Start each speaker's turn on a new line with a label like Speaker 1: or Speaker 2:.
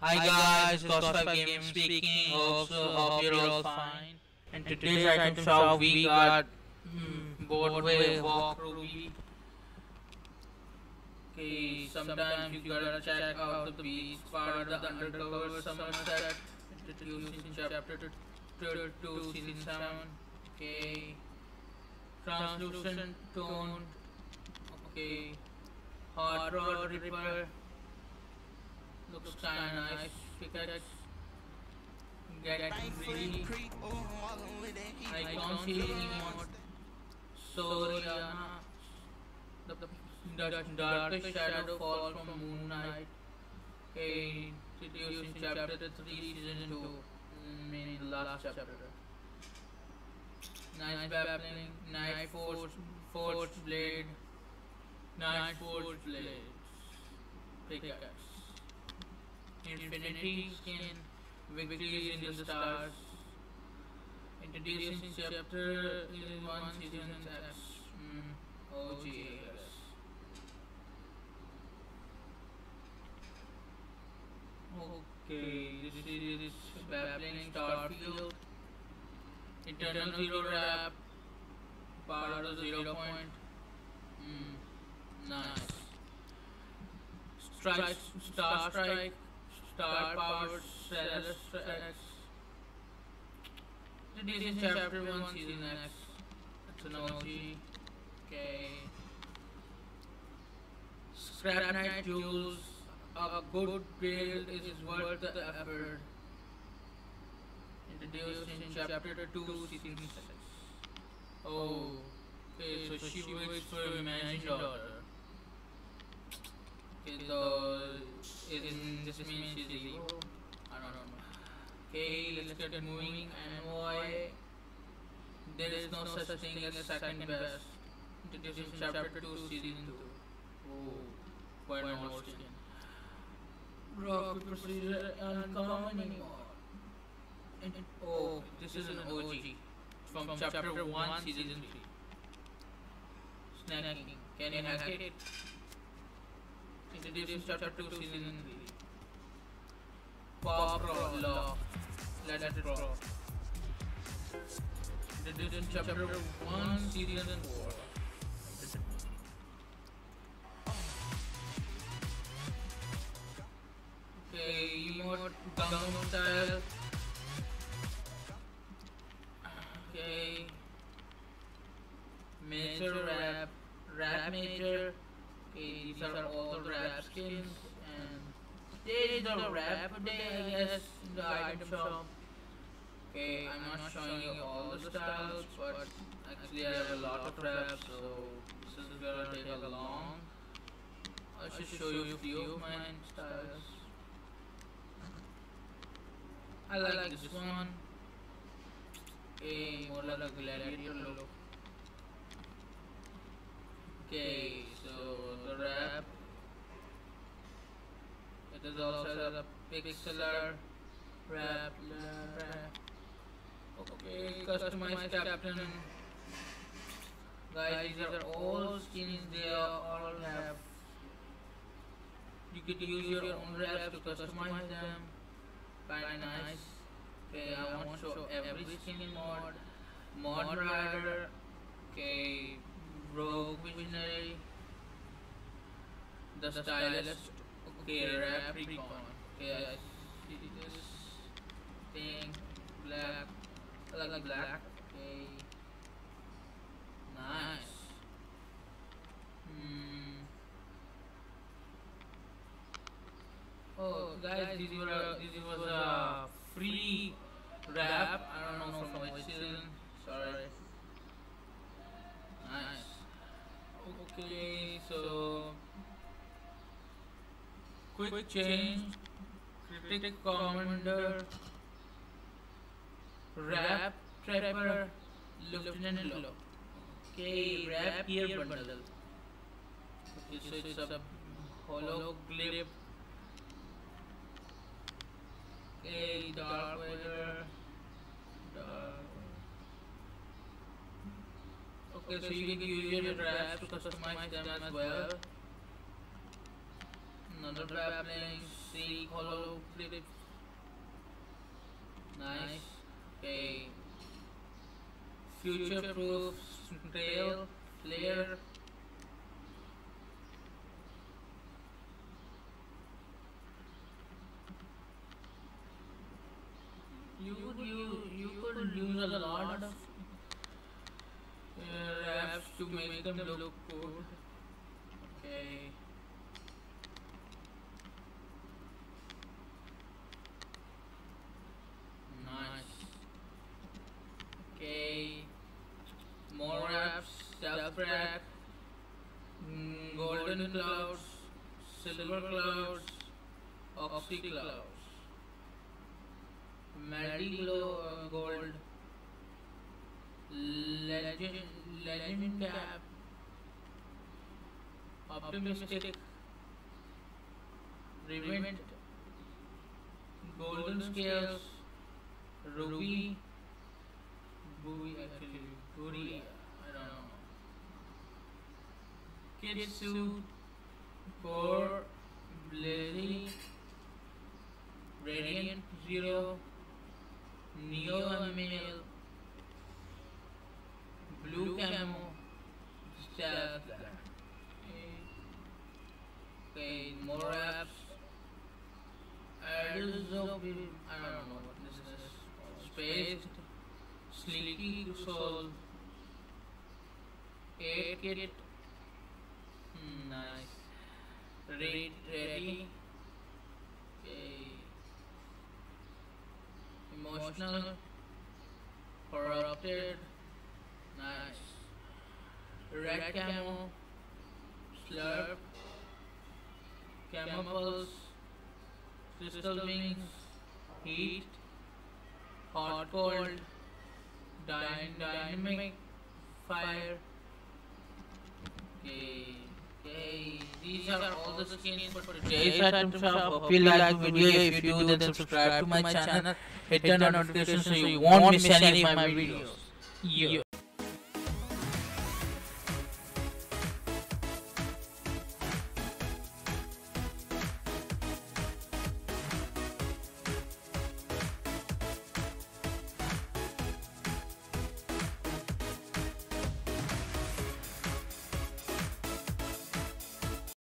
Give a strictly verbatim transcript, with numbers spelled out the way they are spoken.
Speaker 1: Hi guys, it's Cospa Game speaking. Also, hope you're all fine. And today's item shop we got hmm, Broadway Walk Ruby. Okay, sometimes you gotta check out the beach part of the undercover summer set introduced in chapter two, season seven. Okay, translucent tone. Okay, hot rod ripper. Looks kinda nice. Pickaxe. Get ready. I don't see any more. So Rihanna. The, the darkest shadow falls from moonlight. Okay, introduced in chapter three, season two. Meaning the last chapter. Nice battling. Knife force, force blade. Knife force blade. Pickaxe. Infinity skin, victories in the stars. Introducing chapter one, season X. Mm, O G S. Okay, this is battling Starfield. Eternal Zero Wrap. Part of the Zero Point. Mm, nice. Strike, Star Strike. Star Powered Celeste X. Introducing chapter one, season X. It's an O G. Okay. SCRAPKNIGHT JULES. A good build is worth the effort. Introduced in chapter two, season six. Oh. Okay, so she waits for her imagined daughter. Okay, so in this means she's evil. I don't know. Okay, let's get moving. And why there is no such thing as second best. Introducing chapter two, season two. Oh, quite an old skin. Rocket procedure uncommon anymore. And, oh, this is an O G from chapter one, season three. Snacking. Can you hack it? Introducing chapter two, season three. Pop Pro Law. Let it rock. Introducing chapter one, season four. Okay, emote Gangnam Style. Okay. Major Rap. Rap Major. Okay, these are all the rap skins, and there is a rap day, I guess, in the item shop. Okay, I'm not showing you all the styles, but actually I have a lot of raps, so this is gonna take a long. I should show you a few of my styles. I like this one. Okay, more like a gladiator look. Okay, so the wrap, it is also a pixelar wrap, wrap. Okay, customized captain. Guys, these are all skins, they all have. You could use your own wraps to customize them. Kinda nice. Okay, I won't show every skin in mod. Mod Rider. Okay. Rogue Visionary, the Stylist, okay, Rap Recon, okay, I see this thing, black, I like black, okay, nice, hmm, oh guys, this was a, this was a free rap, I don't know from which season, sorry, nice. Okay, so quick change, critic commander, rap trapper, lieutenant low. Okay, rap gear bundle. Okay, so it's a hollow clip. Okay, dark weather, dark. Okay, so you can use your wraps to customize them as well. Another wrap links. Sleek hollow clip. Nice. Okay. Future proof trail flare. You could use you could use a lot of uh, wraps to make them look good. Okay. Nice. Okay. More wraps. Self-wrap. Mm, golden clouds. Silver clouds. Oxy clouds. Melody-glow uh, gold, legend, legend cap, optimistic, revent, golden scales, ruby, buoy actually, buoy, I don't know, kid suit, core, blazy, radiant zero, Neo Male, Blue Camo, Stealth. Okay, more apps. Addles of, I don't know what this is. Spaced, Sleeky Soul, eight Kit, hmm, nice. Read, ready. Okay. Emotional, corrupted, nice. Red camo, slurp, camo pulse, crystal wings, heat, hot cold, dy- dynamic fire. Okay, okay. These are all the skins for today's item shop. Hope you like the video. If you do, then subscribe to my channel. Hit the notification so you won't miss any of my videos. Yeah.